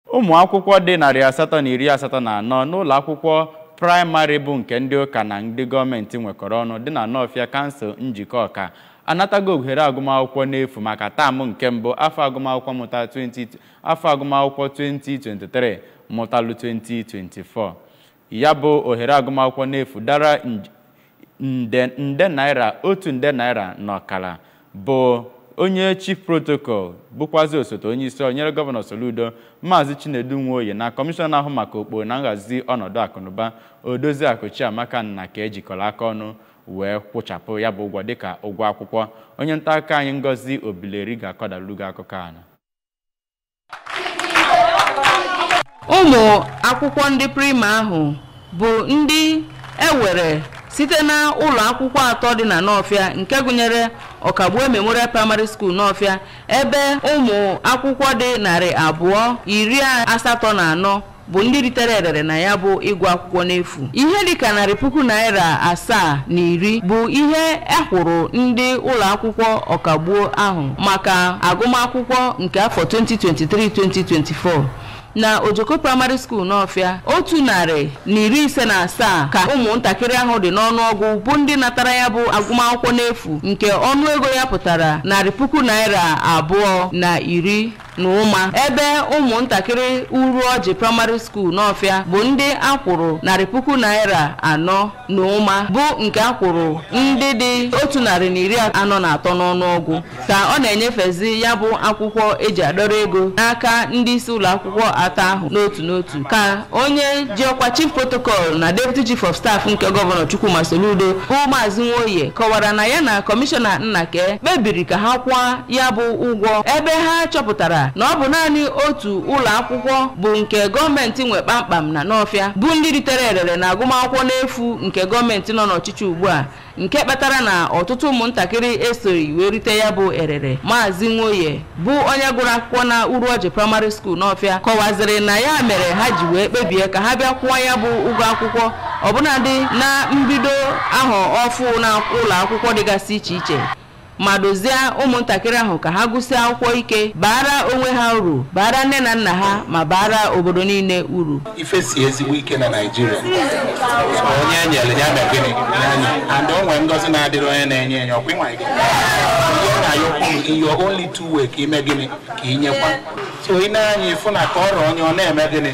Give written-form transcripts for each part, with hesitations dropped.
Umuakwukwo dị 884 n'ụlọ akwụkwọ praịmarị bụ nke ndị ụka na ndị gọọmenti nwekọrọ ọnụ dị na Nawfia kansụl njikọ ọka anatago ohere agụmakwụkwọ n'efu maka taamụ nke mbụ afọ agụmakwụkwọ 2023 mụtalụ 2024. Ya bụ ohere agụmakwụkwọ n'efu dara nde naira 1 nde naira n'ọkara bụ onye chief protocol bụkwazi osote onye isi onyere gọvanọ Soludo Maazị Chinedu Nwoye na kọmishọna ahụ maka okporo na nhazi ọnọdụ akụnụba Odoziakụ Chiamaka nna ka ejikọrọ aka ọnụ wee kwụchapụ ya bụ ụgwọ dịka ụgwọ akwụkwọ. Onye nta aka anyị Ngozi Obileri ga-akọdalu gị akụkọ ahụ. Ụmụ akwụkwọ ndị Prima ahụ bụ ndị ewere site na ụlọ akwụkwọ atọ dị na Nawfia nke gụnyere Ọkagbuo Memorial Primary School Nawfia ebe ụmụ akwụkwọ dị 284 bụ ndị ritere erere na ya bụ ịgụ akwụkwọ n'efu. Ihe dịka 100,000 naira 710 bụ ihe ekwuru ndị ụlọ akwụkwọ Ọkagbuo ahụ maka agụmakwụkwọ nke afọ 2023-2024 na Ojoko Primary School Nawfia. 157 ka ụmụntakịrị ahụ dị n'ọnụọgụ bụ ndị natara ya bụ agụmakwụkwọ n'efu nke ọnụego ya pụtara 100,000 naira 210 ebe ụmụntakịrị Uruoji Primary School Nawfia bụ ndị akwụrụ 100,000 naira 4 bụ nke akwụrụ ndị dị 143 n'ọnụọgụ ka ọ na-enyefezi ya bụ akwụkwọ eji adọrọ ego n'aka ndị isi ụlọ akwụkwọ atọ ahụ n'otu n'otu. Ka onye ji ọkwa chief protocol na deputy chief of staff nke gọvanọ Chukwuma Soludo bụ Maazị Nwoye kọwara na ya na kọmishọna Nnake kpebiri ka ha kwụọ ya bụ ụgwọ ebe ha chọpụtara na ọ bụ naanị otu ụlọ akwụkwọ bụ nke gọọmenti nwe kpamkpam na Nawfia bụ ndị ritere erere na agụmakwụkwọ n'efu nke gọọmenti nọ n'ọchịchị ugbu a nke kpatara na ọtụtụ ụmụntakịrị esoghị wee rite ya bụ erere. Maazị Nwoye bụ onye gụrụ akwụkwọ na Uruoji Primary School Nawfia kọwaziri na ya mere ha ji wee kpebie ka ha bịa kwụọ ya bụ ụgwọ akwụkwọ ọbụnadị na mbido ahụ ọfụ na ụlọ akwụkwọ dịgasị iche iche ma dozie ụmụntakịrị ahụ ka ha gụsịa akwụkwọ ike baara onwe ha uru, baara nne na nna ha ma baara obodo niile uru. Ife si ezigbo ike na Naịjirịa onye enyere ya megịnị and onwe ngozi na-adịrị onye na-enye enye ọkwa ịnwa ike in your only two way ka ime gịnị ka inyekwa so ị na-anya ịfụ na ka ọrụ onye ọ na-eme gịnị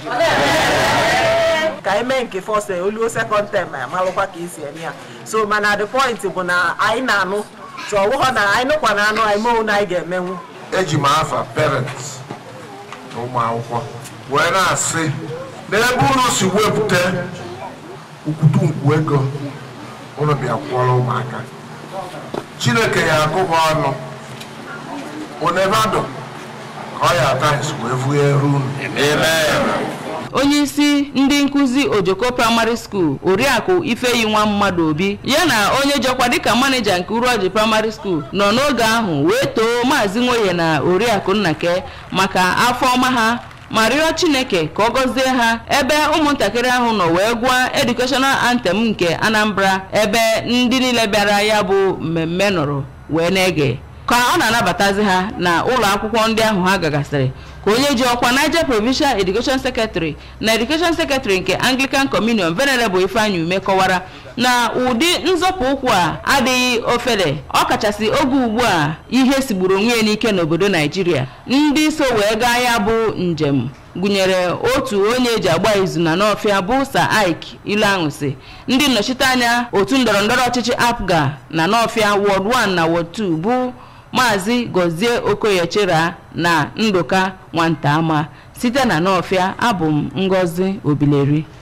ka ime nke first oluo second term malụkwa ka isi eme ya so mana the point bụ na anyị na-anụ so ọwụghọ na anyị nụkwa na anụ anyị mee na anyị ga-emenwu. Eji m afa parents na ụmụ akwụkwọ wee na-asị n'ebe ụlọ si wepụta ukwutu nkwu ego ụlọ bịa kwụọrọ ụmụaka Chineke ya akụba ọnụ onebado ka ọ ya atahis wee vụghere unu. Onye isi ndị nkuzi Ojoko Primary School Oriakụ Ifeyi Nwa Mmadụ Obi ya na onye jọkwa dịka maneja nke Uruoji Primary School nọ n'oge ahụ wee too Maazị Nwoye na Oriakụ Nnake maka afọ ọma ha ma rịọ Chineke ka ọ gọzie ha ebe ụmụntakịrị ahụ nọ wee gụọ educational anthem nke Anambra ebe ndị niile bịara ya bụ mmemme nọrọ wee na-ege ka ọ na-anabatazi ha na ụlọ akwụkwọ ndị ahụ ha gagasịrị ka onye ji ọkwa Niger Provincial Education Secretary na Education Secretary nke Anglican Communion Venerable Ifeanyi Ume kọwara na ụdị nzọpụ ụkwụ a adịghị ofele ọkachasị oge ugbu a ihe sigburu onwe ya n'ike n'obodo Naijiria. Ndị so wee gaa ya bụ njem gụnyere otu onye eji agba izu na Nawfia bụ Sir Ike Ileanwụsị, ndị nnọchiteanya otu ndọrọndọrọ ọchịchị APGA na Nawfia Ward 1 na Ward 2 bụ Maazị Gozie Okoyechera na Nduka Nwantama. Site na Nawfia, abụ m Ngozi Obileri.